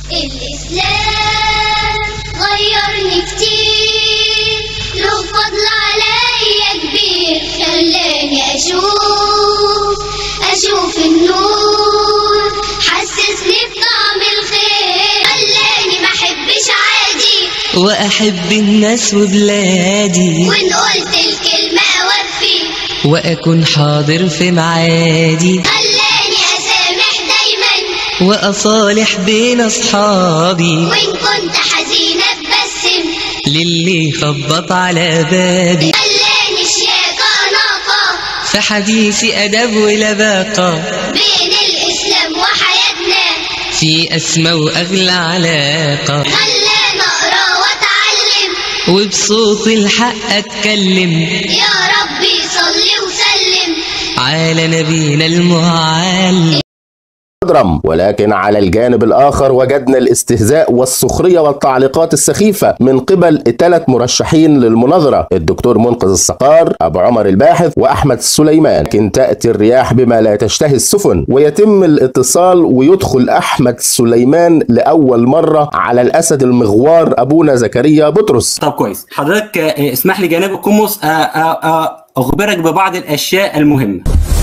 الإسلام غيرني كتير، له فضل عليا كبير، خلاني أشوف النور، حسسني بطعم الخير، خلاني ما أحبش عادي وأحب الناس وبلادي، وإن قلت الكلمة أوفي وأكون حاضر في معادي، خلاني أسامح دايما وأصالح بين أصحابي، وإن كنت حزينة أتبسم للي خبط على بابي، خلاني شياكة أناقة في حديثي أدب ولباقة، بين الإسلام وحياتنا في أسمى وأغلى علاقة، خلاني أقرأ وأتعلم وبصوت الحق أتكلم، يا ربي صلي وسلم على نبينا المعلم. ولكن على الجانب الآخر وجدنا الاستهزاء والسخرية والتعليقات السخيفة من قبل 3 مرشحين للمناظرة، الدكتور منقذ الصقار، أبو عمر الباحث، وأحمد السليمان. لكن تأتي الرياح بما لا تشتهي السفن، ويتم الاتصال ويدخل أحمد السليمان لأول مرة على الأسد المغوار أبونا زكريا بطرس. طب كويس، حضرتك اسمح لي جناب القمص أخبرك ببعض الأشياء المهمة.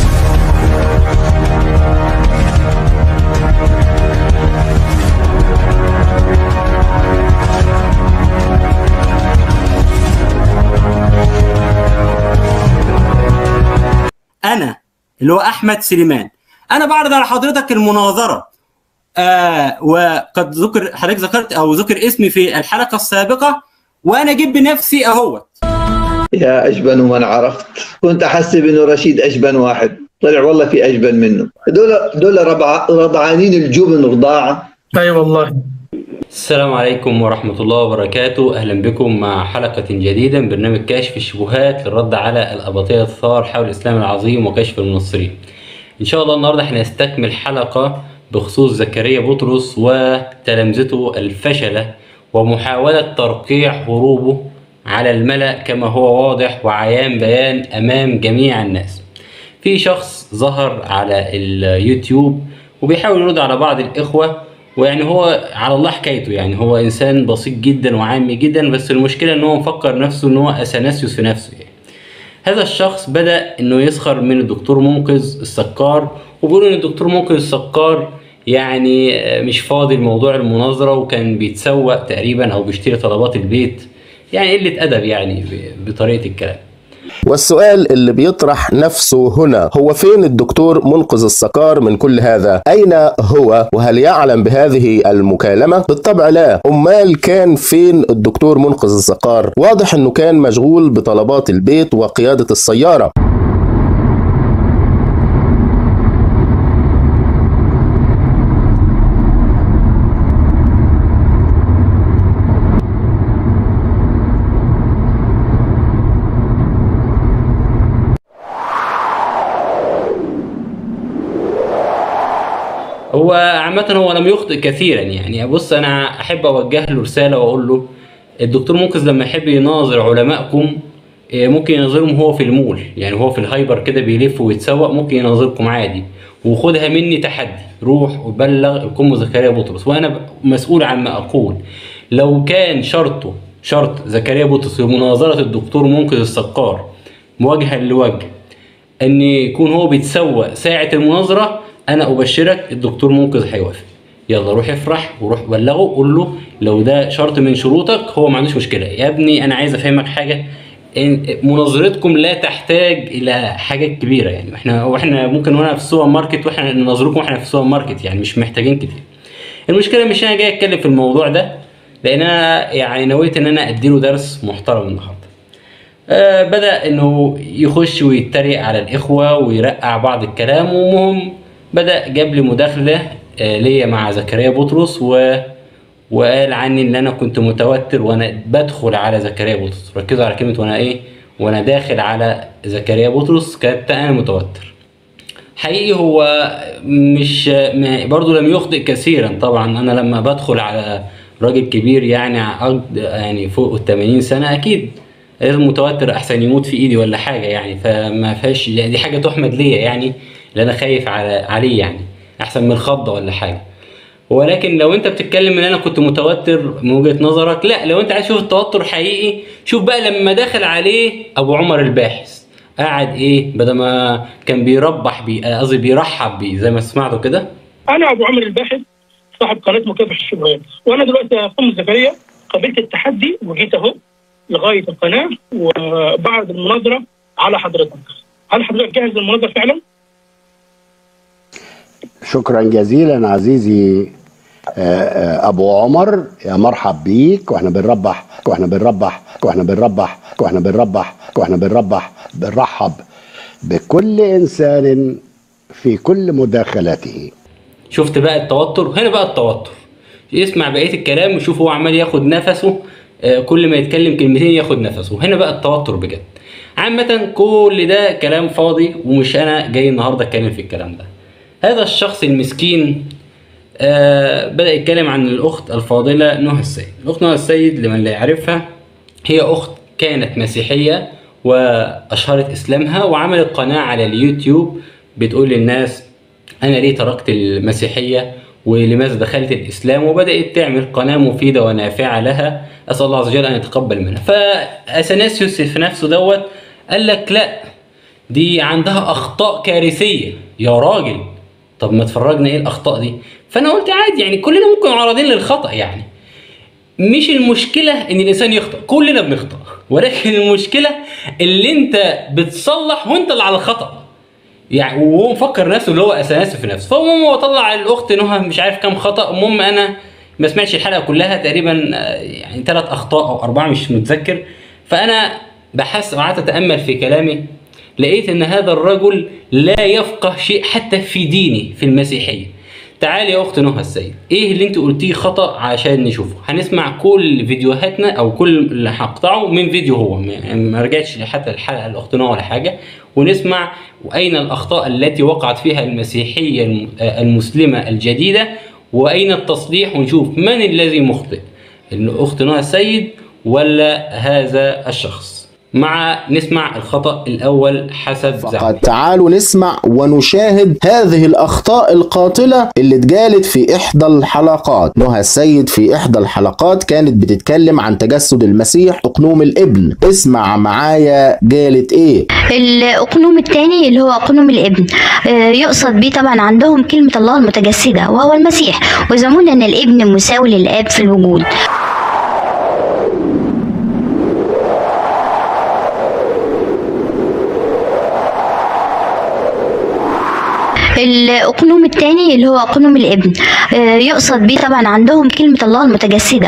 أنا اللي هو أحمد سليمان، أنا بعرض على حضرتك المناظرة، وقد حضرتك ذكرت أو ذكر اسمي في الحلقة السابقة، وأنا جيب بنفسي أهوت. يا أجبن من عرفت، كنت أحسب إنه رشيد أجبن واحد، طلع والله في أجبن منه. دول رضعانين الجبن رضاعة. أي والله. السلام عليكم ورحمة الله وبركاته، أهلا بكم مع حلقة جديدة من برنامج كشف الشبهات للرد على الأباطيل الثار حول الإسلام العظيم وكشف المنصرين. إن شاء الله النهاردة هنستكمل حلقة بخصوص زكريا بطرس وتلامذته الفشلة ومحاولة ترقيع هروبه على الملأ كما هو واضح وعيان بيان أمام جميع الناس. في شخص ظهر على اليوتيوب وبيحاول يرد على بعض الإخوة، ويعني هو على الله حكايته، يعني هو إنسان بسيط جدا وعامي جدا، بس المشكلة إن هو مفكر نفسه إن هو أثناسيوس في نفسه. يعني هذا الشخص بدأ إنه يسخر من الدكتور منقذ الصقار، وبيقول إن الدكتور منقذ الصقار يعني مش فاضي لموضوع المناظرة، وكان بيتسوق تقريبا أو بيشتري طلبات البيت، يعني قلة أدب يعني بطريقة الكلام. والسؤال اللي بيطرح نفسه هنا هو فين الدكتور منقذ الصقار من كل هذا؟ أين هو؟ وهل يعلم بهذه المكالمة؟ بالطبع لا. أمال كان فين الدكتور منقذ الصقار؟ واضح أنه كان مشغول بطلبات البيت وقيادة السيارة. هو عامة هو لم يخطئ كثيرا، يعني بص أنا أحب أوجه له رسالة وأقول له الدكتور منقذ لما يحب يناظر علمائكم ممكن يناظرهم هو في المول، يعني هو في الهايبر كده بيلف ويتسوق، ممكن يناظركم عادي، وخدها مني تحدي، روح وبلغ القمص زكريا بطرس، وأنا مسؤول عن ما أقول. لو كان شرط زكريا بطرس لمناظرة الدكتور منقذ الصقار مواجهة لوجه أن يكون هو بيتسوق ساعة المناظرة، انا ابشرك الدكتور منقذ هيوافق. يلا روح افرح وروح بلغه، قول له لو ده شرط من شروطك هو ما عندوش مشكله. يا ابني انا عايز افهمك حاجه، مناظرتكم لا تحتاج الى حاجات كبيره، يعني احنا ممكن وانا في السوبر ماركت واحنا نناظركم واحنا في السوبر ماركت، يعني مش محتاجين كتير. المشكله مش انا جاي اتكلم في الموضوع ده، لان انا يعني نويت ان انا اديله درس محترم النهارده. بدا انه يخش ويتريق على الاخوه ويرقع بعض الكلام، ومهم بدأ جاب لي مداخلة ليا مع زكريا بطرس وقال عني ان انا كنت متوتر وانا بدخل على زكريا بطرس. ركزوا على كلمة وانا داخل على زكريا بطرس، كنت انا متوتر. حقيقي هو مش برضو لم يخطئ كثيرا. طبعا انا لما بدخل على راجل كبير يعني فوق 80 سنة اكيد لازم متوتر احسن يموت في ايدي ولا حاجة، يعني فما فيهاش، يعني دي حاجة تحمد ليا، يعني اللي انا خايف عليه، يعني احسن من الخضه ولا حاجه. ولكن لو انت بتتكلم ان انا كنت متوتر من وجهة نظرك، لا، لو انت عايز تشوف التوتر حقيقي شوف بقى لما دخل عليه ابو عمر الباحث قاعد ايه، بدل ما كان بيربح بيه، قصدي بيرحب بيه زي ما سمعتوا كده. انا ابو عمر الباحث صاحب قناه مكافحه الشبهات، وانا دلوقتي يا قم زكريا قبلت التحدي وجيت اهو لغايه القناه وبعد المناظره على حضرتك. هل حضرتك جاهز للمناظره فعلا؟ شكرا جزيلا عزيزي ابو عمر، يا مرحب بيك، واحنا بنرحب بكل انسان في كل مداخلته. شفت بقى التوتر؟ هنا بقى التوتر، يسمع بقيه الكلام وشوف هو عمال ياخد نفسه، كل ما يتكلم كلمتين ياخد نفسه. هنا بقى التوتر بجد. عامة كل ده كلام فاضي ومش انا جاي النهارده اتكلم في الكلام ده. هذا الشخص المسكين بدأ يتكلم عن الأخت الفاضلة نهى السيد. الأخت نهى السيد لمن لا يعرفها هي أخت كانت مسيحية وأشهرت إسلامها وعملت قناة على اليوتيوب بتقول للناس أنا ليه تركت المسيحية ولماذا دخلت الإسلام، وبدأت تعمل قناة مفيدة ونافعة لها، أسأل الله عز وجل أن يتقبل منها. فأثناسيوس في نفسه دوت قال لك لا، دي عندها أخطاء كارثية يا راجل، طب ما تفرجنا ايه الاخطاء دي. فانا قلت عادي، يعني كلنا ممكن معرضين للخطا، يعني مش المشكله ان الانسان يخطا، كلنا بنخطا، ولكن المشكله اللي انت بتصلح وانت اللي على الخطا، يعني وهو مفكر نفسه اللي هو اثناسيوس في نفسه. فالمهم هو طلع الاخت نهى مش عارف كام خطا. المهم انا ما سمعتش الحلقه كلها، تقريبا يعني 3 اخطاء او 4 مش متذكر. فانا بحثت وقعدت اتامل في كلامي، لقيت ان هذا الرجل لا يفقه شيء حتى في ديني في المسيحيه. تعالي يا اخت نهى السيد، ايه اللي انت قلتيه خطا عشان نشوفه. هنسمع كل فيديوهاتنا او كل اللي هقطعه من فيديو هو، يعني ما رجعتش حتى الحلقه الاخت نهى ولا حاجه، ونسمع واين الاخطاء التي وقعت فيها المسيحيه المسلمه الجديده واين التصليح، ونشوف من الذي مخطئ، الاخت نهى السيد ولا هذا الشخص. نسمع الخطأ الأول حسب فقد تعالوا نسمع ونشاهد هذه الأخطاء القاتلة اللي اتجالت في إحدى الحلقات. نهى السيد في إحدى الحلقات كانت بتتكلم عن تجسد المسيح أقنوم الابن. اسمع معايا جالت إيه. الأقنوم الثاني اللي هو أقنوم الابن يقصد بيه طبعا عندهم كلمة الله المتجسدة وهو المسيح، ويزعمون أن الابن مساوي للآب في الوجود. الأقنوم الثاني اللي هو أقنوم الابن يقصد بيه طبعا عندهم كلمة الله المتجسدة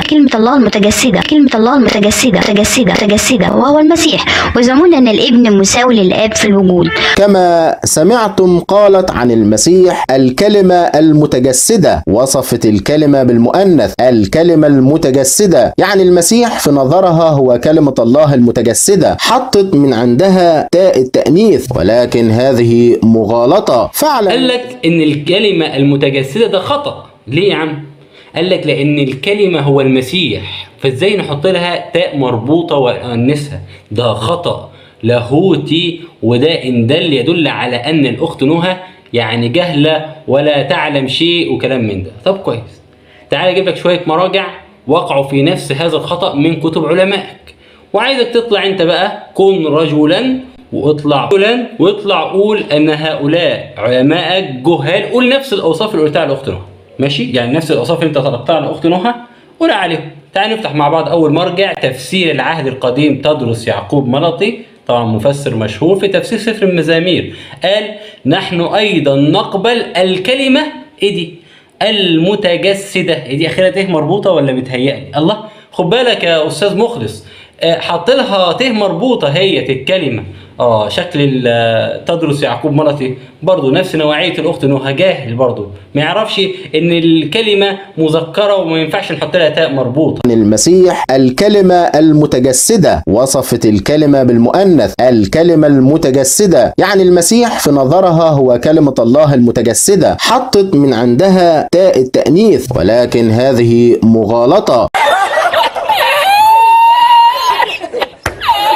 وهو المسيح، ويزعمون أن الابن مساوي للآب في الوجود. كما سمعتم قالت عن المسيح الكلمة المتجسدة، وصفت الكلمة بالمؤنث الكلمة المتجسدة، يعني المسيح في نظرها هو كلمة الله المتجسدة، حطت من عندها تاء التأنيث، ولكن هذه مغالطة فعلا. قال لك ان الكلمة المتجسدة ده خطأ. ليه يا عم؟ قال لك لان الكلمة هو المسيح، فازاي نحط لها تاء مربوطة ونأنسها؟ ده خطأ لاهوتي، وده ان دل يدل على ان الاخت نهى يعني جهلة ولا تعلم شيء وكلام من ده. طب كويس، تعال اجيب لك شوية مراجع وقعوا في نفس هذا الخطأ من كتب علمائك، وعايزك تطلع انت بقى كن رجلا واطلع قول ان هؤلاء علماء جهال، قول نفس الاوصاف اللي قلتها على الاخت نهى، ماشي؟ يعني نفس الاوصاف اللي انت طلبتها على الاخت نهى قول عليهم. تعال نفتح مع بعض اول مرجع، تفسير العهد القديم تدرس يعقوب ملطي، طبعا مفسر مشهور في تفسير سفر المزامير، قال نحن ايضا نقبل الكلمه ايه دي؟ المتجسده. ايه دي اخرها ته مربوطه ولا متهيألي؟ الله، خد بالك يا استاذ مخلص، حط لها ته مربوطه هي الكلمه. شكل تدرس يعقوب ملطي برضو نفس نوعيه الاخت نهى، جاهل برضو ما يعرفش ان الكلمه مذكره وما ينفعش نحط لها تاء مربوطه. المسيح الكلمه المتجسده، وصفت الكلمه بالمؤنث الكلمه المتجسده، يعني المسيح في نظرها هو كلمه الله المتجسده، حطت من عندها تاء التأنيث، ولكن هذه مغالطه.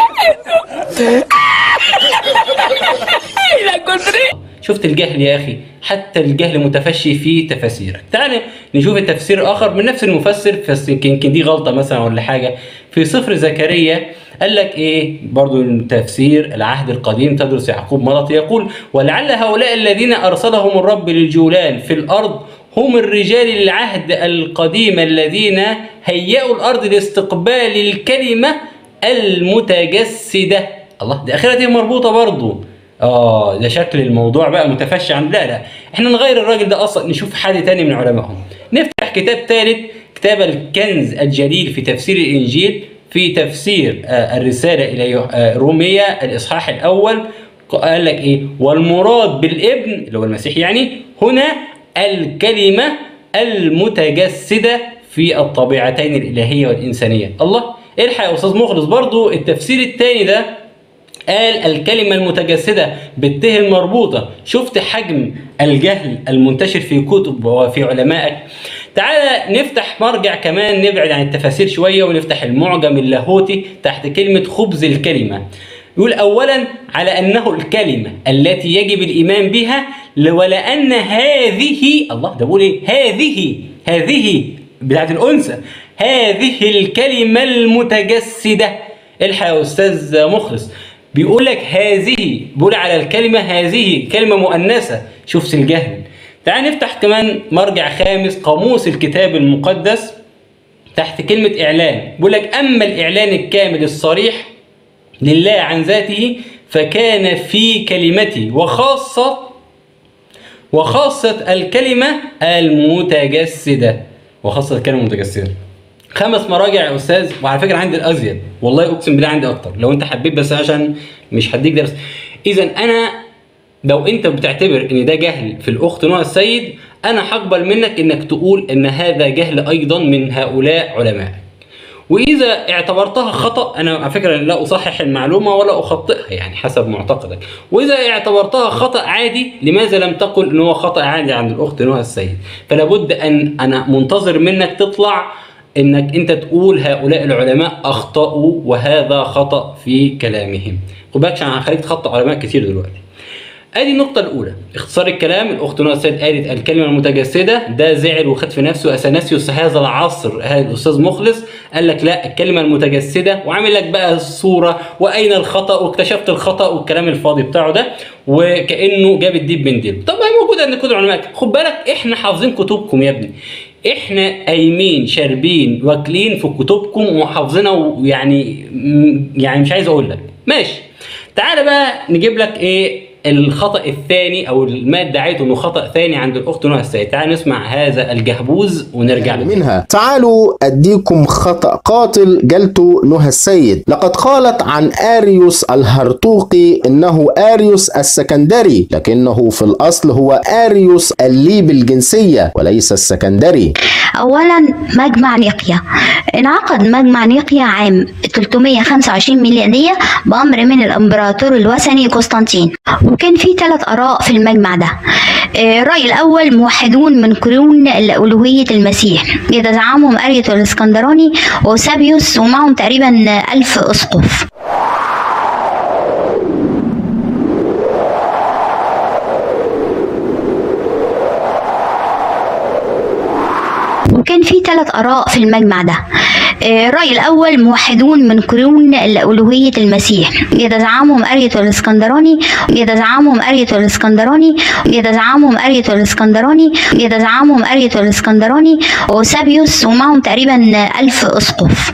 شفت الجهل يا اخي؟ حتى الجهل متفشي في تفاسيرك. تعال نشوف التفسير آخر من نفس المفسر، بس يمكن دي غلطة مثلا ولا حاجة. في سفر زكريا قال لك ايه برضو التفسير العهد القديم تدرس يعقوب مرض، يقول ولعل هؤلاء الذين أرسلهم الرب للجولان في الأرض هم الرجال العهد القديم الذين هيئوا الأرض لاستقبال الكلمة المتجسدة. الله، دي آخرها دي مربوطة برضو. ده شكل الموضوع بقى متفشي عن لا احنا نغير الراجل ده اصلا، نشوف حد تاني من علمائهم. نفتح كتاب ثالث، كتاب الكنز الجليل في تفسير الانجيل، في تفسير الرسالة الى رومية الاصحاح الاول. قال لك ايه؟ والمراد بالابن اللي هو المسيح يعني هنا الكلمة المتجسدة في الطبيعتين الالهية والانسانية. الله، الحق يا استاذ مخلص، برضو التفسير الثاني ده قال الكلمة المتجسدة بالته المربوطة. شفت حجم الجهل المنتشر في كتب وفي علمائك؟ تعالى نفتح مرجع كمان، نبعد عن التفاسير شوية ونفتح المعجم اللاهوتي تحت كلمة خبز الكلمة. يقول أولا على أنه الكلمة التي يجب الإيمان بها، ولأن هذه، الله ده بقول إيه؟ هذه بتاعت الأنثى، هذه الكلمة المتجسدة. الحق يا أستاذ مخلص، بيقول لك هذه، بيقول على الكلمة هذه كلمة مؤنثة. شوف الجهل. تعال نفتح كمان مرجع خامس، قاموس الكتاب المقدس تحت كلمة إعلان. بيقول لك أما الإعلان الكامل الصريح لله عن ذاته فكان في كلمته وخاصة الكلمة المتجسدة. وخاصة الكلمة المتجسدة. 5 مراجع يا استاذ، وعلى فكره عندي الازيد، والله اقسم بالله عندي اكتر لو انت حبيت، بس عشان مش هديك درس. اذا انا لو انت بتعتبر ان ده جهل في الاخت نهى السيد، انا هقبل منك انك تقول ان هذا جهل ايضا من هؤلاء علماء. واذا اعتبرتها خطا، انا على فكره لا اصحح المعلومه ولا اخطئها يعني حسب معتقدك، واذا اعتبرتها خطا عادي، لماذا لم تقل ان هو خطا عادي عند الاخت نهى السيد؟ فلا بد ان انا منتظر منك تطلع انك انت تقول هؤلاء العلماء اخطاوا وهذا خطا في كلامهم. خد بالك عشان هخليك تخطئ علماء كتير دلوقتي. ادي النقطه الاولى، اختصار الكلام. الاخت نهى السيد قالت الكلمه المتجسده، ده زعل وخد في نفسه اثناسيوس هذا العصر، هذا الاستاذ مخلص قال لك لا الكلمه المتجسده، وعامل لك بقى الصوره واين الخطا واكتشفت الخطا والكلام الفاضي بتاعه ده، وكانه جاب الديب من ديل. طب ما هي موجوده عند كتب العلماء. خد بالك احنا حافظين كتبكم يا ابني، احنا قايمين شاربين واكلين في كتبكم وحافظينها، ويعني مش عايز اقول لك ماشي. تعالى بقى نجيب لك ايه الخطأ الثاني او ما ادعيته انه خطأ ثاني عند الاخت نهى السيد. تعالى نسمع هذا الجهبوز ونرجع منها. تعالوا اديكم خطأ قاتل جلته نهى السيد. لقد قالت عن اريوس الهرطوقي انه اريوس السكندري، لكنه في الاصل هو اريوس الليبي الجنسية وليس السكندري. اولا مجمع نيقيا، انعقد مجمع نيقيا عام 325 ميلادية بأمر من الامبراطور الوثني قسطنطين، وكان في 3 آراء في المجمع ده. الرأي الأول موحدون من قرون ألوهية المسيح، إذا زعمهم أريوس الإسكندراني وسابيوس، ومعهم تقريبا 1000 أسقف. وكان في 3 آراء في المجمع ده. الرأي الأول موحدون من قرون ألوهية المسيح، إذا زعمهم أريوس الإسكندراني وسابيوس، ومعهم تقريبا 1000 أسقف.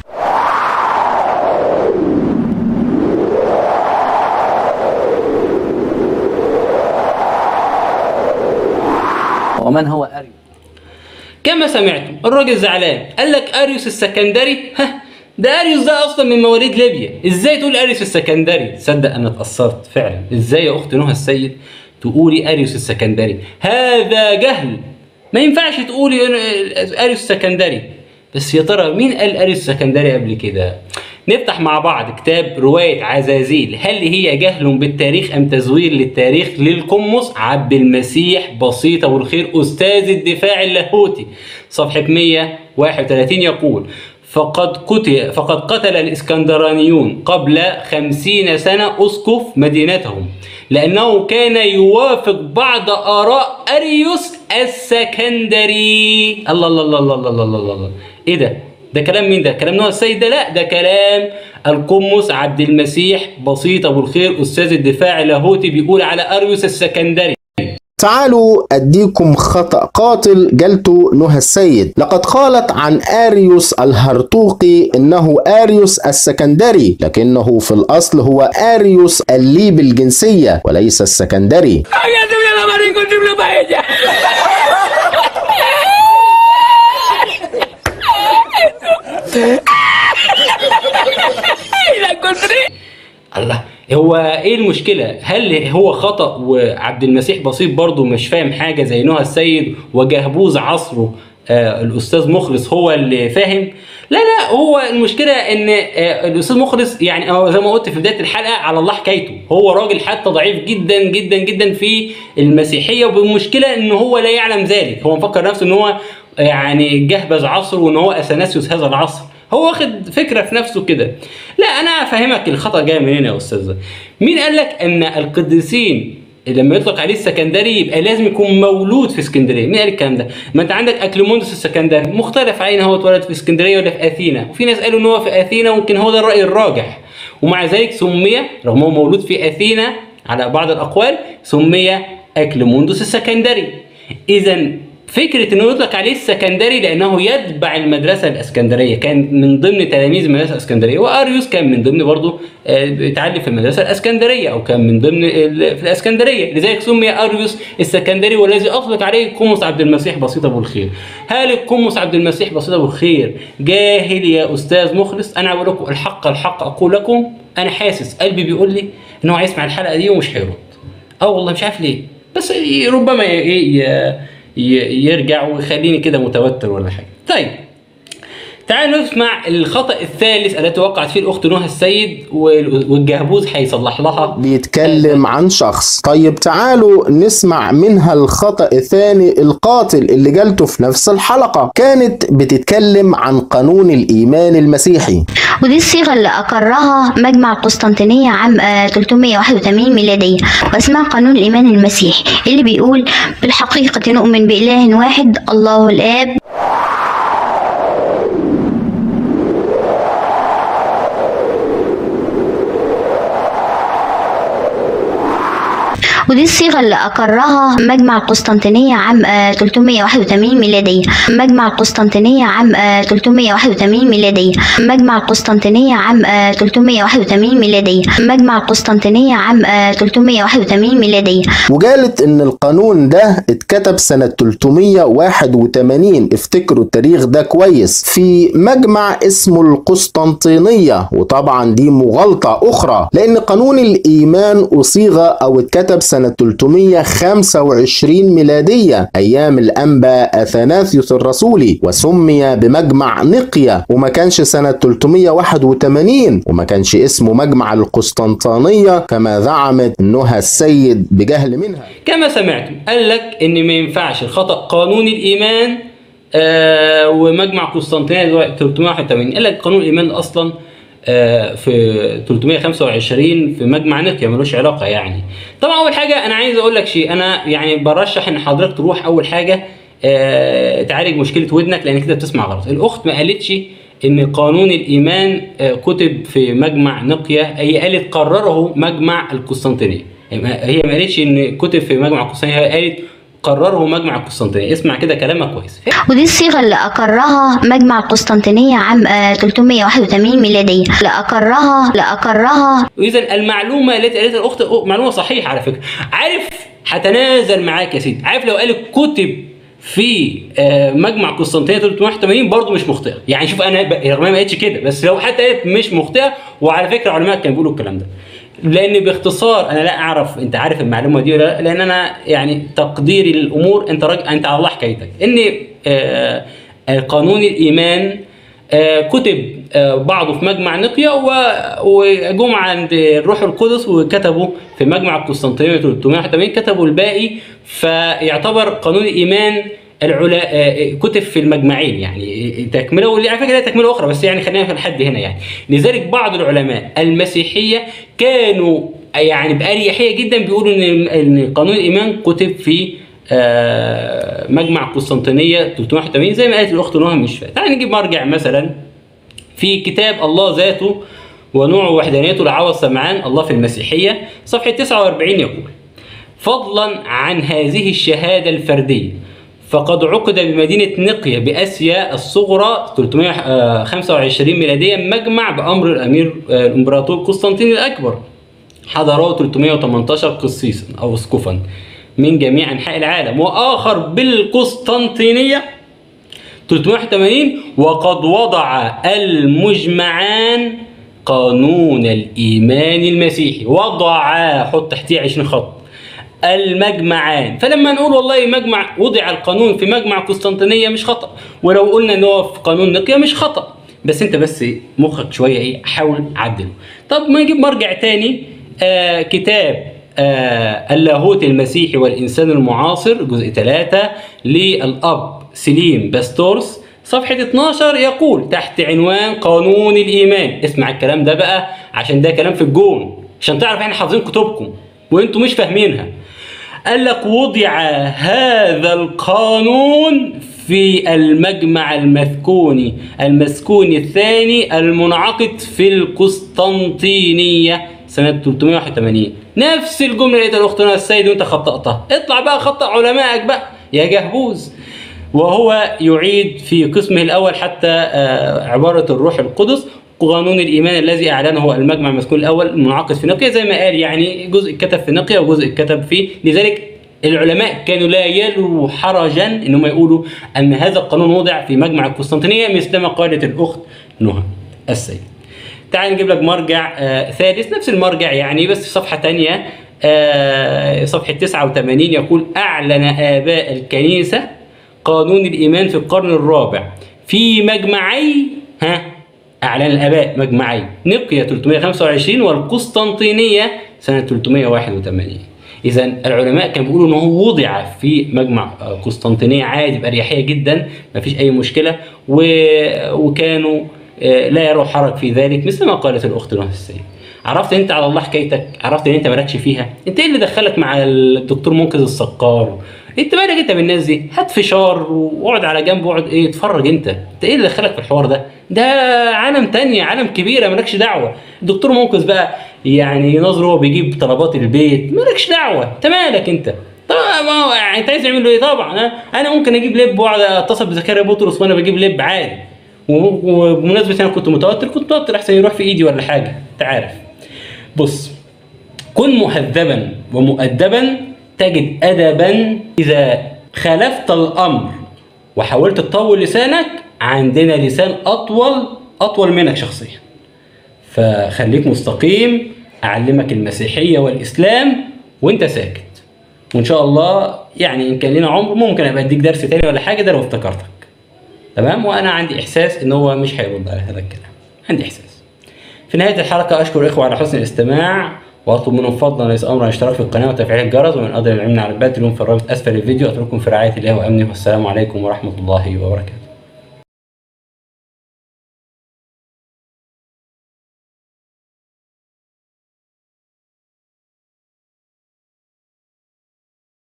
ومن هو أريوس؟ كما سمعتم الراجل زعلان، قال لك اريوس السكندري، ده اريوس ده اصلا من مواليد ليبيا، ازاي تقول اريوس السكندري؟ تصدق انا اتاثرت فعلا، ازاي يا اخت نهى السيد تقولي اريوس السكندري؟ هذا جهل، ما ينفعش تقولي اريوس السكندري. بس يا ترى مين قال اريوس السكندري قبل كده؟ نفتح مع بعض كتاب رواية عزازيل، هل هي جهل بالتاريخ أم تزوير للتاريخ للقمص عبد المسيح بسيطة والخير أستاذ الدفاع اللاهوتي، صفحة 131، يقول فقد قتل الإسكندرانيون قبل 50 سنة أسقف مدينتهم لأنه كان يوافق بعض آراء أريوس السكندري. الله الله الله الله الله الله الله، إيه ده؟ ده كلام مين ده؟ كلام نهى السيد ده؟ لا، ده كلام القمص عبد المسيح بسيط أبو الخير أستاذ الدفاع اللاهوتي، بيقول على أريوس السكندري. تعالوا أديكم خطأ قاتل جلته نهى السيد. لقد قالت عن آريوس الهرطوقي إنه آريوس السكندري، لكنه في الأصل هو آريوس الليبي الجنسية وليس السكندري. الله، هو ايه المشكلة؟ هل هو خطأ وعبد المسيح بسيط برضه مش فاهم حاجة زي نهى السيد وجهبوز عصره الأستاذ مخلص هو اللي فاهم؟ لا لا، هو المشكلة إن الأستاذ مخلص يعني زي ما قلت في بداية الحلقة على الله حكايته، هو راجل حتى ضعيف جدا جدا جدا في المسيحية، وبالمشكلة إن هو لا يعلم ذلك، هو مفكر نفسه إن هو يعني جهبذ عصره وإن هو أثناسيوس هذا العصر، هو واخد فكرة في نفسه كده. لا، أنا أفهمك الخطأ جاي منين يا أستاذ. مين قال لك إن القديسين لما يطلق عليه السكندري يبقى لازم يكون مولود في اسكندريه؟ مين قال الكلام ده؟ ما انت عندك اكليموندوس السكندري مختلف عليه ان هو اتولد في اسكندريه ولا في اثينا، وفي ناس قالوا ان هو في اثينا ويمكن هو ده الراي الراجح، ومع ذلك سمي رغم هو مولود في اثينا على بعض الاقوال سمي اكليموندوس السكندري. اذا فكره انه يطلق عليه السكندري لانه يتبع المدرسه الاسكندريه، كان من ضمن تلاميذ المدرسه الاسكندريه، واريوس كان من ضمن برضه بيتعلم في المدرسه الاسكندريه او كان من ضمن في الاسكندريه، لذلك سمي اريوس السكندري والذي اطلق عليه القمص عبد المسيح بسيط ابو الخير. هل القمص عبد المسيح بسيط ابو الخير جاهل يا استاذ مخلص؟ انا بقول لكم الحق الحق اقول لكم، انا حاسس قلبي بيقول لي ان هو هيسمع الحلقه دي ومش هيرد. والله مش عارف ليه، بس ربما يرجع ويخليني كده متوتر ولا حاجه. طيب تعالوا نسمع الخطأ الثالث التي وقعت فيه الأخت نهى السيد والجهبوز هيصلح لها. بيتكلم عن شخص. طيب تعالوا نسمع منها الخطأ الثاني القاتل اللي جالته في نفس الحلقة، كانت بتتكلم عن قانون الإيمان المسيحي، ودي الصيغة اللي أقرها مجمع القسطنطينية عام 381 ميلادية، واسمها قانون الإيمان المسيحي، اللي بيقول بالحقيقة نؤمن بإله واحد الله الآب ودي الصيغة اللي أقرها مجمع القسطنطينية عام 381 ميلادية، مجمع القسطنطينية عام 381 ميلادية، مجمع القسطنطينية عام 381 ميلادية، مجمع القسطنطينية عام 381 ميلادية. وقالت إن القانون ده اتكتب سنة 381، افتكروا التاريخ ده كويس، في مجمع اسمه القسطنطينية، وطبعا دي مغالطة أخرى لأن قانون الإيمان أصيغ أو اتكتب سنة 325 ميلادية أيام الأنبا أثناسيوس الرسولي، وسمي بمجمع نقيا، وما كانش سنة 381، وما كانش اسمه مجمع القسطنطينية كما زعمت نهى السيد بجهل منها. كما سمعتم قال لك إن ما ينفعش الخطأ قانون الإيمان ومجمع قسطنطينية 381، قال لك قانون الإيمان أصلا في 325 في مجمع نقيا، ملوش علاقه يعني. طبعا اول حاجه انا عايز اقول لك شيء، انا يعني برشح ان حضرتك تروح اول حاجه تعالج مشكله ودنك، لان كده بتسمع غلط. الاخت ما قالتش ان قانون الايمان كتب في مجمع نقيا، هي قالت قرره مجمع القسطنطينيه، هي ما قالتش ان كتب في مجمع القسطنطينيه، هي قالت قرره مجمع القسطنطينية. اسمع كده كلامك كويس. ودي الصيغة اللي أقرها مجمع القسطنطينية عام 381 ميلادية، لأقرها. وإذا المعلومة التي قالتها الأخت معلومة صحيحة على فكرة. عارف هتنازل معاك يا سيدي، عارف لو قالت كتب في مجمع قسطنطينية 381 برضه مش مخطئة، يعني شوف أنا رغم ما قالتش كده، بس لو حتى قالت مش مخطئة، وعلى فكرة علماء كانوا بيقولوا الكلام ده، لان باختصار انا لا اعرف انت عارف المعلومه دي ولا لا، لان انا يعني تقديري للامور انت انت على الله حكايتك، ان قانون الايمان كتب بعضه في مجمع نقيا وجم عند الروح القدس وكتبوا في مجمع القسطنطينيه 381 كتبوا الباقي، فيعتبر قانون الايمان كتب في المجمعين يعني تكمله، واللي على فكره هي تكمله اخرى، بس يعني خلينا في الحد هنا يعني. لذلك بعض العلماء المسيحيه كانوا يعني بأريحية جدا بيقولوا ان قانون الايمان كتب في مجمع قسطنطينية 381 زي ما قالت الاخت نهى مش فاهم. تعالى نجيب مرجع مثلا في كتاب الله ذاته ونوعه ووحدانيته لعوض سمعان الله في المسيحية صفحة 49 يقول: فضلا عن هذه الشهادة الفردية فقد عقد بمدينة نقية بآسيا الصغرى 325 ميلاديا مجمع بأمر الإمبراطور قسطنطين الأكبر حضره 318 قسيسا أو اسقفا من جميع أنحاء العالم، وآخر بالقسطنطينية 381. وقد وضع المجمعان قانون الإيمان المسيحي، وضع حط تحتيه 20 خط المجمعان. فلما نقول والله مجمع وضع القانون في مجمع قسطنطينية مش خطأ، ولو قلنا ان هو في قانون نقية مش خطأ، بس انت بس مخك شوية ايه حاول عدله. طب ما نجيب مرجع تاني كتاب اللاهوت المسيحي والإنسان المعاصر جزء 3 للأب سليم باستورس صفحة 12 يقول تحت عنوان قانون الإيمان. اسمع الكلام ده بقى عشان ده كلام في الجون، عشان تعرف احنا حافظين كتبكم وانتم مش فاهمينها. قال لك وضع هذا القانون في المجمع المسكوني الثاني المنعقد في القسطنطينية سنة 381. نفس الجملة لقيتها الأخت نهى السيد وانت خطأتها. اطلع بقى خطأ علمائك بقى يا جهبوز. وهو يعيد في قسمه الأول حتى عبارة الروح القدس قانون الإيمان الذي أعلنه المجمع المسكون الأول المنعقد في نقية، زي ما قال يعني جزء كتب في نقية وجزء كتب في. لذلك العلماء كانوا لا يلوا حرجا انهم يقولوا ان هذا القانون وضع في مجمع القسطنطينية مثلما قالت الأخت نهى السيد. تعال نجيب لك مرجع ثالث نفس المرجع يعني بس في صفحة تانية صفحة 89 يقول: أعلن آباء الكنيسة قانون الإيمان في القرن الرابع في مجمعي أعلن الآباء مجمعي نقية 325 والقسطنطينية سنة 381. إذا العلماء كانوا بيقولوا إنه هو وضع في مجمع قسطنطينية عادي بأريحية جدا ما فيش أي مشكلة، وكانوا لا يروا حرج في ذلك مثل ما قالت الأخت نهى السيد. عرفت انت على الله حكايتك، عرفت ان انت مالكش فيها. انت ايه اللي دخلك مع الدكتور منقذ السقار؟ انت مالك انت بالناس دي؟ هات فشار واقعد على جنب واقعد ايه اتفرج. انت ايه اللي دخلك في الحوار ده؟ ده عالم تانية، عالم كبيره مالكش دعوه. الدكتور منقذ بقى يعني نظره هو بيجيب طلبات البيت، مالكش دعوه. انت مالك انت؟ طبعا ما هو انت عايز تعمل له ايه؟ طبعا انا ممكن اجيب لب واقعد اتصل بزكريا بطرس وانا بجيب لب عادي. وبمناسبه انا كنت متوتر احسن يروح في ايدي ولا حاجه. انت عارف. بص، كن مهذبا ومؤدبا تجد أدبا. إذا خالفت الأمر وحاولت تطول لسانك عندنا لسان أطول منك شخصيا، فخليك مستقيم. أعلمك المسيحية والإسلام وإنت ساكت، وإن شاء الله يعني إن كان لنا عمر ممكن أبقى أديك درس تاني ولا حاجة، ده لو افتكرتك. تمام؟ وأنا عندي إحساس إن هو مش هيرد على هذا الكلام، عندي إحساس. في نهاية الحلقة أشكر الإخوة على حسن الاستماع، وأطلب منهم فضلا ليس أمرا الاشتراك في القناة وتفعيل الجرس، ومن قدر العلم على البات لهم في الرابط أسفل الفيديو. أترككم في رعاية الله وأمنه، والسلام عليكم ورحمة الله وبركاته.